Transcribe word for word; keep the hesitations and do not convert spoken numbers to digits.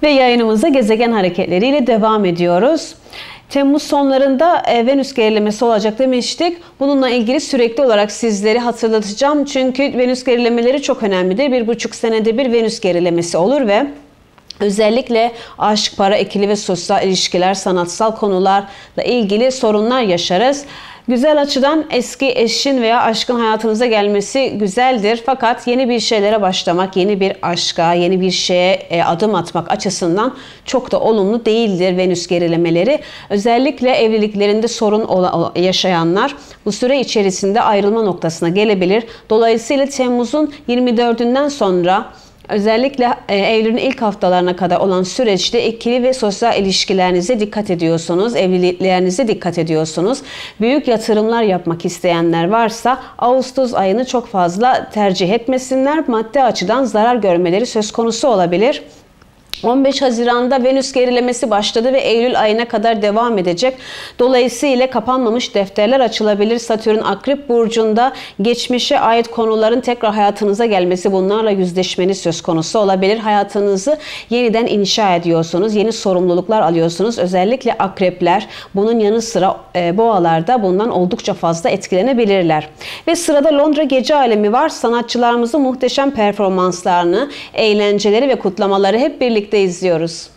Ve yayınımıza gezegen hareketleriyle devam ediyoruz. Temmuz sonlarında e, Venüs gerilemesi olacak demiştik. Bununla ilgili sürekli olarak sizleri hatırlatacağım. Çünkü Venüs gerilemeleri çok önemlidir. Bir buçuk senede bir Venüs gerilemesi olur ve özellikle aşk, para, ikili ve sosyal ilişkiler, sanatsal konularla ilgili sorunlar yaşarız. Güzel açıdan eski eşin veya aşkın hayatınıza gelmesi güzeldir. Fakat yeni bir şeylere başlamak, yeni bir aşka, yeni bir şeye adım atmak açısından çok da olumlu değildir Venüs gerilemeleri. Özellikle evliliklerinde sorun yaşayanlar bu süre içerisinde ayrılma noktasına gelebilir. Dolayısıyla Temmuz'un yirmi dördünden sonra özellikle Eylül'ün ilk haftalarına kadar olan süreçte ikili ve sosyal ilişkilerinize dikkat ediyorsunuz, evliliklerinize dikkat ediyorsunuz. Büyük yatırımlar yapmak isteyenler varsa Ağustos ayını çok fazla tercih etmesinler. Maddi açıdan zarar görmeleri söz konusu olabilir. on beş Haziran'da Venüs gerilemesi başladı ve Eylül ayına kadar devam edecek. Dolayısıyla kapanmamış defterler açılabilir. Satürn Akrep Burcu'nda geçmişe ait konuların tekrar hayatınıza gelmesi, bunlarla yüzleşmeniz söz konusu olabilir. Hayatınızı yeniden inşa ediyorsunuz. Yeni sorumluluklar alıyorsunuz. Özellikle akrepler, bunun yanı sıra e, boğalar da bundan oldukça fazla etkilenebilirler. Ve sırada Londra Gece Alemi var. Sanatçılarımızın muhteşem performanslarını, eğlenceleri ve kutlamaları hep birlikte izliyoruz.